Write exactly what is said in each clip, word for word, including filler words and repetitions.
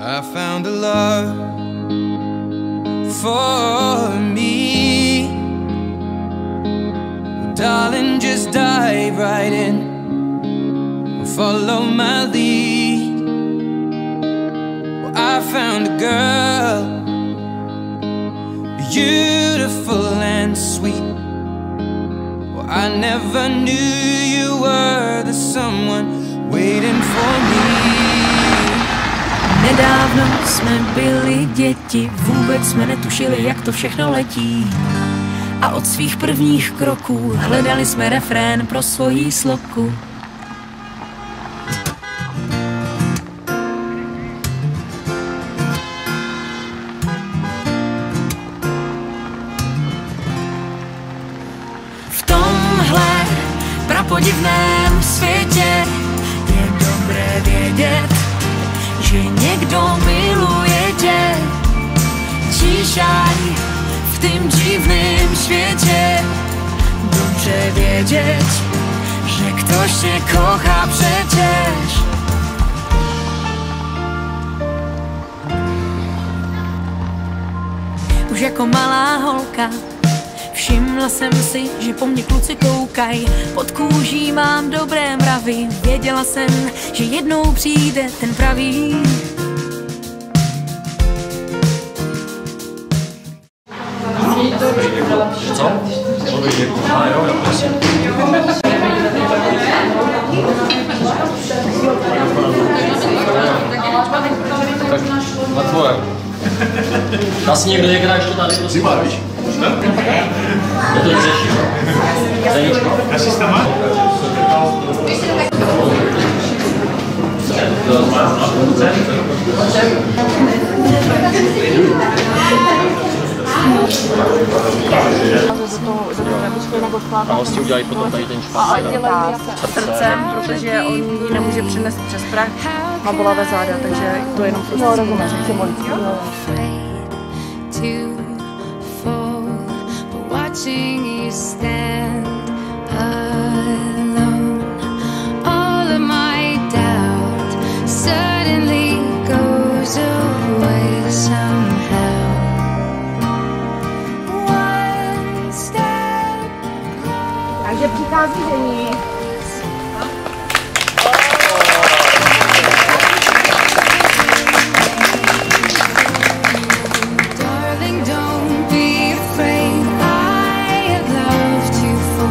I found a love for me. Well, darling, just dive right in and follow my lead. Well, I found a girl, beautiful and sweet. Well, I never knew you were the someone waiting for me. Nedávno jsme byli děti, vůbec jsme netušili, jak to všechno letí. A od svých prvních kroků hledali jsme refrén pro svoji sloku. V tomhle prapodivném světě je dobré vědět, že někdo miluje tě. Tíšaj v tým divným světě, dobře vědět, že ktoś tě kocha přetěž. Už jako malá holka všimla jsem si, že po mně kluci koukaj. Pod kůží mám dobré mravy, věděla jsem, že jednou přijde ten pravý. Co? A jo, jo, prosím. Tak na tvoje. Dá si někdo někde ještě tady, prosím. Víš? Je to řeší. Zeničko? Asi s tam má? A hosti udělají potom tady ten špatný. A dělají srdcem, protože on ji nemůže přinést přes prach. Má bolavé záda, takže to jenom prostě. No, rozumím, že se modlí. Takže přichází žení. Darling, don't be afraid. I'd love to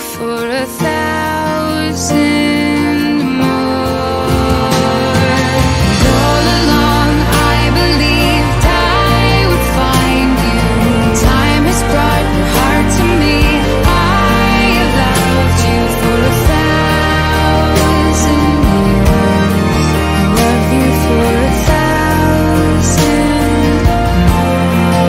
for a thousand more. And all along I believed I would find you. Time has brought your heart to me. I have loved you for a thousand years. Love you for a thousand more.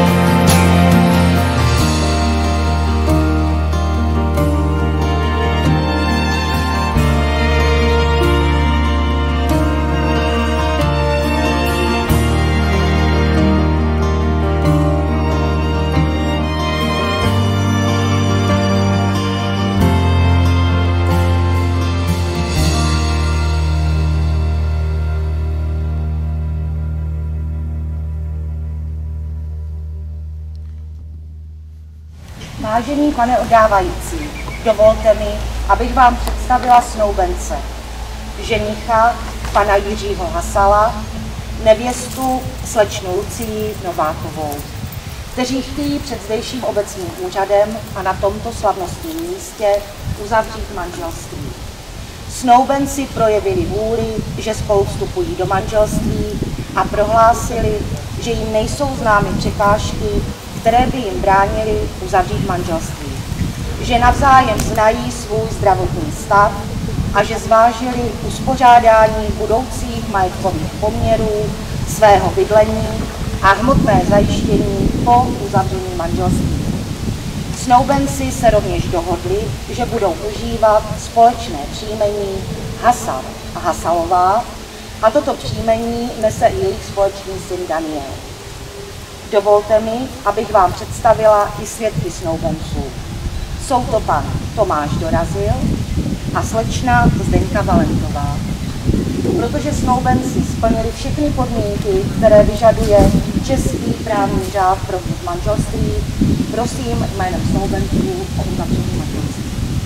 Vážený pane oddávající, dovolte mi, abych vám představila snoubence, ženicha pana Jiřího Hasala, nevěstu slečnu Lucii Novákovou, kteří chtějí před zdejším obecním úřadem a na tomto slavnostním místě uzavřít manželství. Snoubenci projevili vůli, že spolu vstupují do manželství a prohlásili, že jim nejsou známy překážky, které by jim bránily uzavřít manželství. Že navzájem znají svůj zdravotní stav a že zvážili uspořádání budoucích majetkových poměrů, svého bydlení a hmotné zajištění po uzavření manželství. Snoubenci se rovněž dohodli, že budou užívat společné příjmení Hasal a Hasalová a toto příjmení nese i jejich společný syn Daniel. Dovolte mi, abych vám představila i svědky snoubenců. Jsou to pan Tomáš Dorazil a slečna Zdeňka Valentová. Protože snoubenci splnili všechny podmínky, které vyžaduje český právní řád pro manželství, prosím jménem snoubenců o uzavření manželství.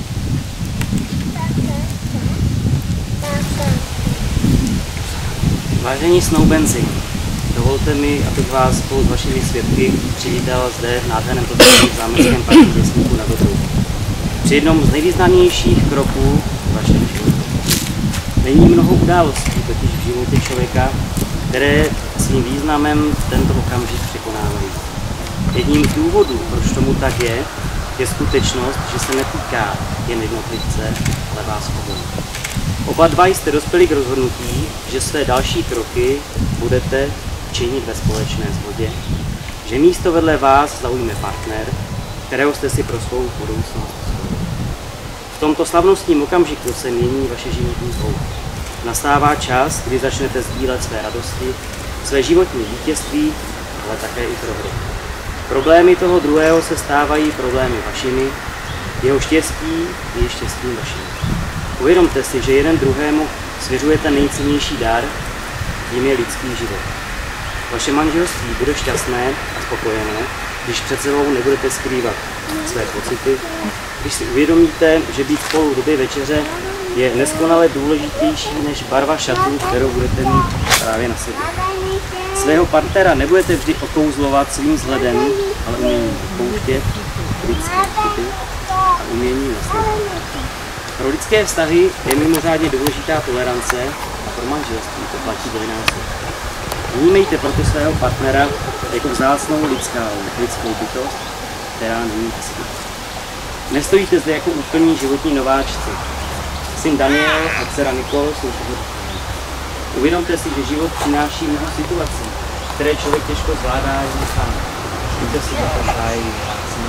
Vážení snoubenci, dovolte mi, abych vás spolu s vašimi svědky přivítal zde v nádherném prostředí v zámeckém parku Věstníku nad Odrou. Při jednom z nejvýznamnějších kroků v vašem životě. Není mnoho událostí totiž v životě člověka, které svým významem tento okamžik překonávají. Jedním z důvodů, proč tomu tak je, je skutečnost, že se netýká jen jednotlivce, ale vás obou. Oba dva jste dospěli k rozhodnutí, že své další kroky budete činit ve společné shodě, že místo vedle vás zaujme partner, kterého jste si pro svou budoucnost zvolili. V tomto slavnostním okamžiku se mění vaše životní pouť. Nastává čas, kdy začnete sdílet své radosti, své životní vítězství, ale také i prohry. Problémy toho druhého se stávají problémy vašimi, jeho štěstí je štěstím vaším. Uvědomte si, že jeden druhému svěřujete nejcennější dar, tím je lidský život. Vaše manželství bude šťastné a spokojené, když před sebou nebudete skrývat své pocity, když si uvědomíte, že být spolu v době večeře je neskonale důležitější než barva šatů, kterou budete mít právě na sobě. Svého partnera nebudete vždy okouzlovat svým vzhledem, ale uměním odpouštět, lidské vstupy a uměním naslouchat. Pro lidské vztahy je mimořádně důležitá tolerance a pro manželství to platí dvojnásob. Vnímejte proto svého partnera jako vzácnou lidskou, lidskou bytost, která není tisky. Nestojíte zde jako úplní životní nováčci. Syn Daniel a dcera Nikol jsou pohodlní. Uvědomte si, že život přináší mnoho situací, které člověk těžko zvládá jen sám. Víte si, že to zájí vrácí.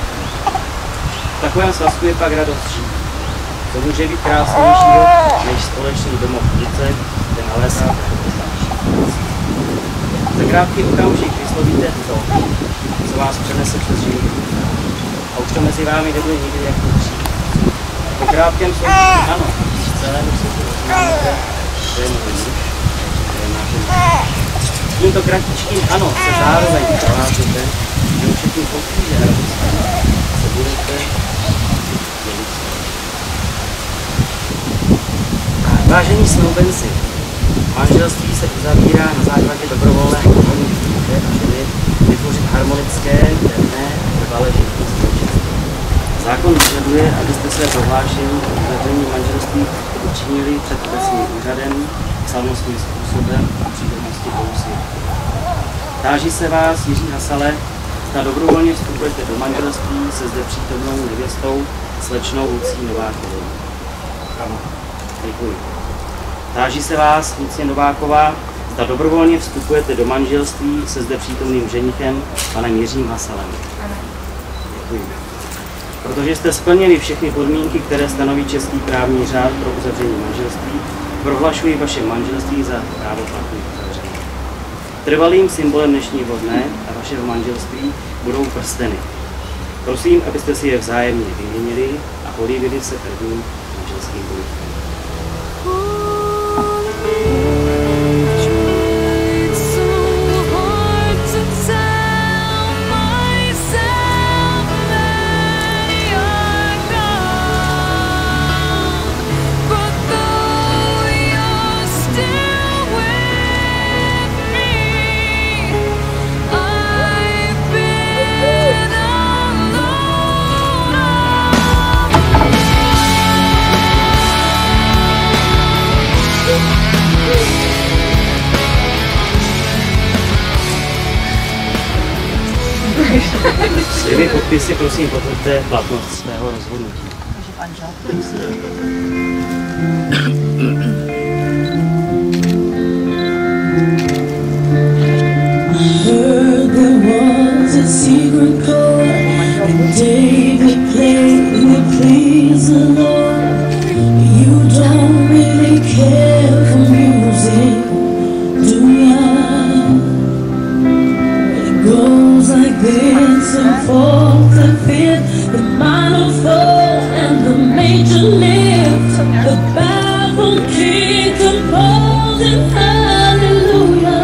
V takovém svazku je pak radost žít. To může být krásnějšího než společný domov v Lice, kde nalézáte za krátký okamžik vyslovíte to, co vás přenese přes život. A už to mezi vámi nebude nikdy jako dřív. Po krátkém součtu ano, z celého světu znáte, že je můj muž, že je náš muž. Tímto kratičkým ano se zároveň prohlášíte, že u všechny potíže a radosti se budete dělit. Vážení snoubenci, manželství se uzavírá na základě dobrovolného rozhodnutí muže a ženy vytvořit harmonické, pevné a trvalé životní společenství. Zákon vyžaduje, abyste své prohlášení o uzavření manželství učinili před obecním úřadem slavnostním způsobem a přítomnosti dvou svědků. Táží se vás, Jiří Hasale, zda dobrovolně vstupujete do manželství se zde přítomnou nevěstou slečnou Lucí Novákovou. Ano. Děkuji. Táží se vás, Lucie Nováková, zda dobrovolně vstupujete do manželství se zde přítomným ženichem, panem Jiřím Hasalem. Ano. Děkuji. Protože jste splnili všechny podmínky, které stanoví český právní řád pro uzavření manželství, prohlašuji vaše manželství za právoplatné uzavření. Trvalým symbolem dnešního dne a vašeho manželství budou prsteny. Prosím, abyste si je vzájemně vyměnili a políbili se prvním manželským polypem. Svými podpisy prosím potvrďte platnost svého rozhodnutí. Heard there was a secret chord and David played and it pleased the Lord. You don't really care for music, do ya? It goes like this, and fourth and fifth, the minor fall and the major lift, the baffled king composing hallelujah.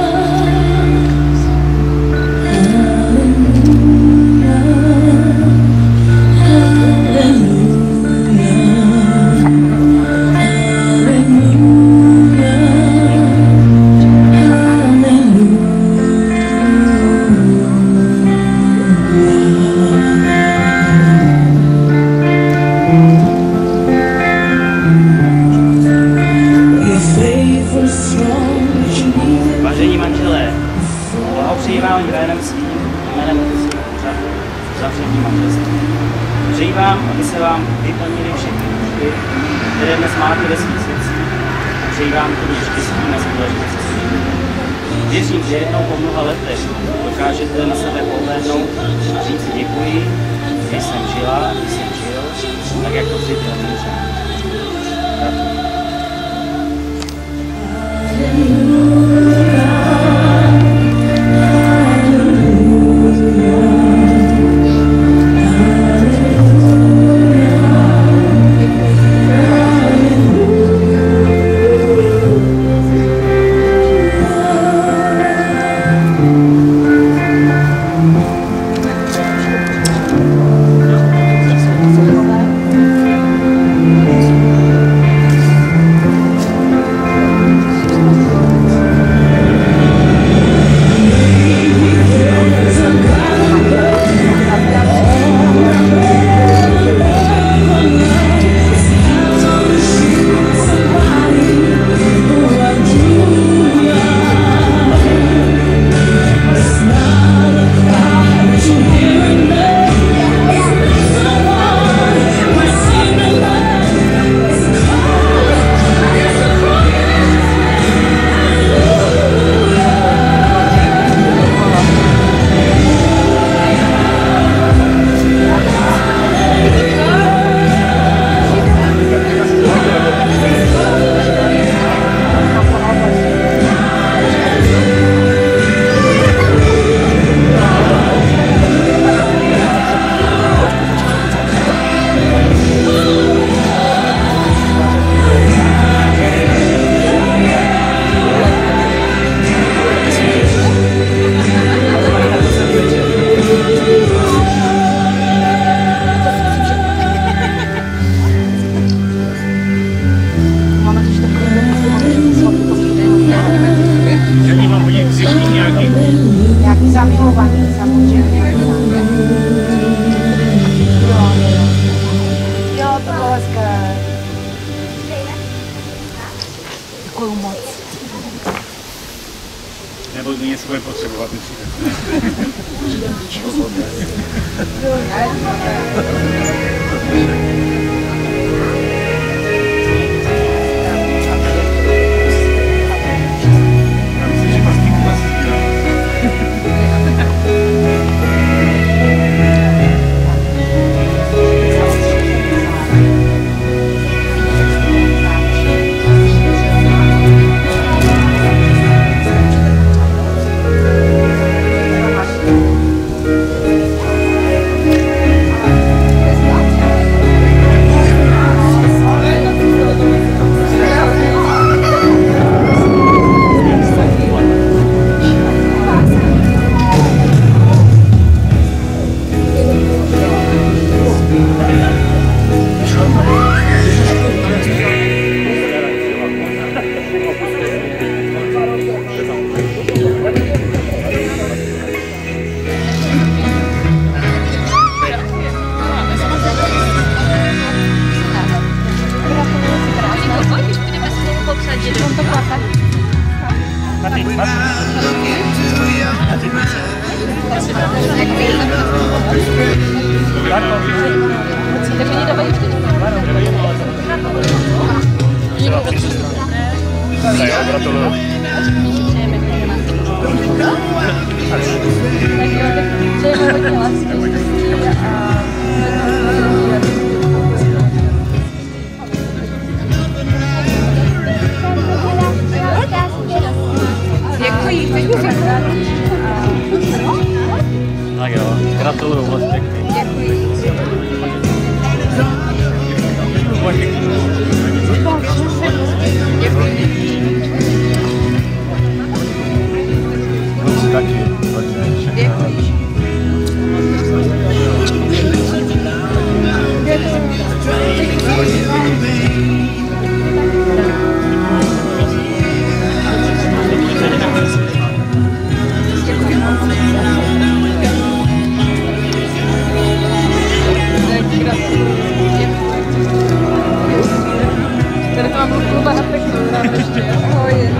Vážení manželé, blahopřeji vám jménem svým, jménem obecního úřadu uzavření manželství. Přeji vám, aby se vám vyplnily všechny účty, které dnes máte ve svých srdcích. Přeji vám tedy štěstí na společné cestě. Věřím, že jednou po mnoha letech dokážete na sebe pohlédnout a říct si děkuji, že jsem žila, že jsem žil, tak jak to si byl můžem. bude potřebovat. Tak jo, gratuluju moc pěkný. Taky, hodně. Tady to mám kluba na pěknou, ahoj.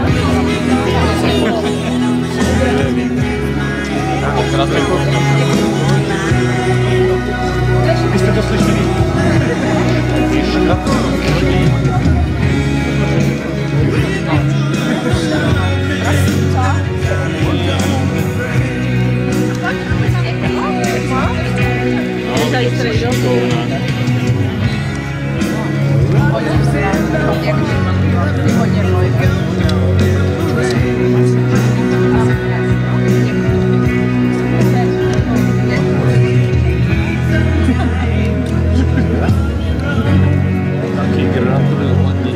Vy jste to slyšeli? Taky gratuluju hodně.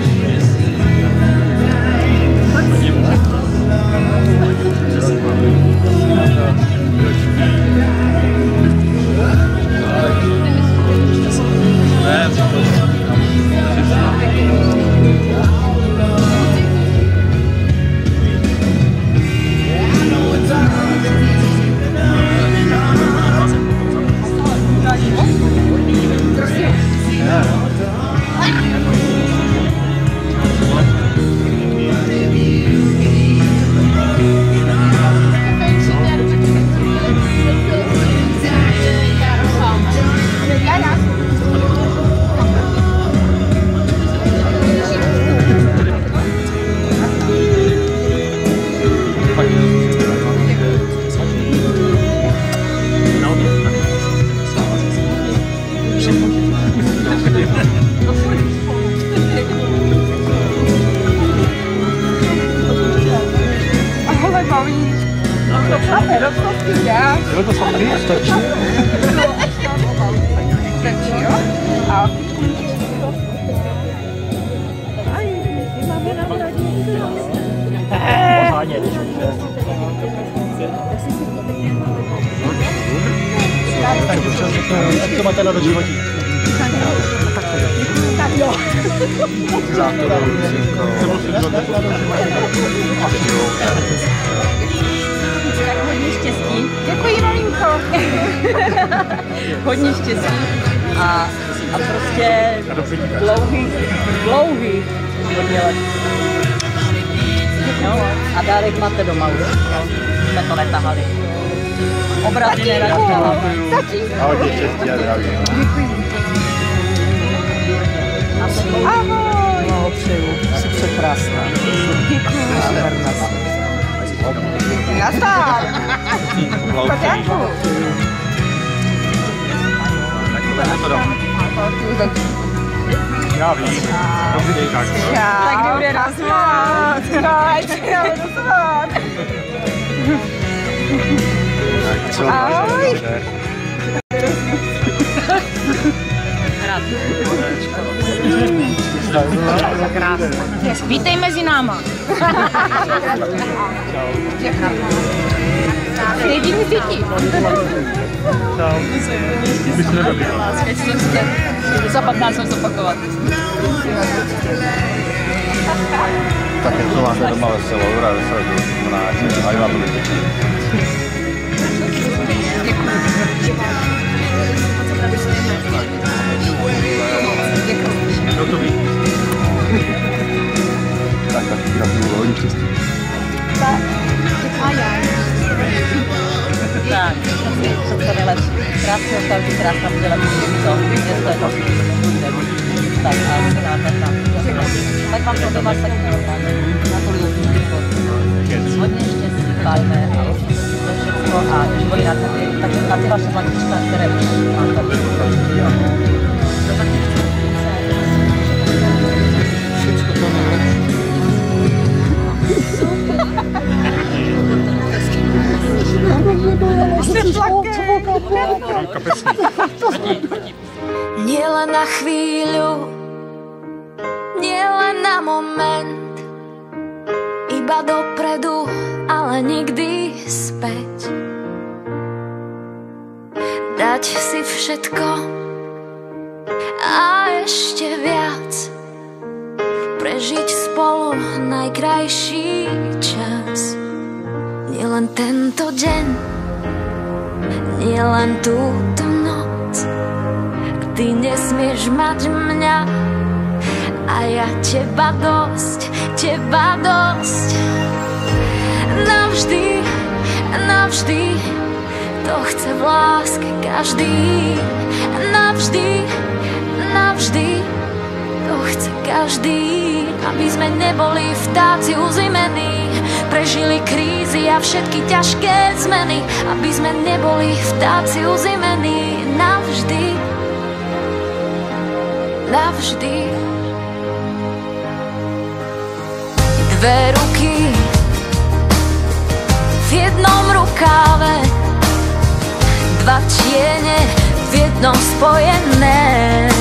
Ahoj, mami. To chápe, rozhodky já. Jo, to samozřejmě stačí. Stačí, jo? A Pořádně, když už je. Tak občas jak to máte na doživotí. tak jo. Tak hodně štěstí. Děkuji, malinko. Hodně štěstí. A, a prostě dlouhý, dlouhý hodně let. Jo, a dárek máte doma už. jsme to netahali. Obrazy neradila. A hodně štěstí a zdraví. Ahoj. No, přeju. Jsi překrásná. Děkuji. Nazdar. Koťáku. Já vím. Dobrý, tak. Tak kdy bude rozmát. No, ať si dáme rozmát. Ahoj. Vítej mezi náma. Jediný z dětí. Za patnáct let zopakovat. Tak jak to máte doma veselo, dobrá veselé, to znamená, a i vám to vytěčí. No to ví. Tak, tak gratuluju, hodně štěstí. Tak, všechno nejlepší. Krásně ostavit, krásná podělat, to město je to. Tak a se nádherná. Tak vám to doma se na tolik hodně štěstí, pálíme a určitě si to všechno a životy na ty, takže na ty vaše mladíčka, které už mám tady. Všechno to nejlepší. Nielen na chvíľu, nielen na moment, iba dopredu, ale nikdy späť. Dať si všetko a ešte viac, prežiť spolu najkrajší čas. Nielen tento deň, nielen túto noc, ty nesmieš mať mňa a ja teba dosť, teba dosť. Navždy, navždy, to chce v láske každý. Navždy, navždy, to chce každý. Aby sme neboli vtáci uzimení, prežili krízy a všetky ťažké zmeny. Aby sme neboli vtáci uzimení navždy, navždy. Dve ruky v jednom rukáve, dva tiene v jednom spojené.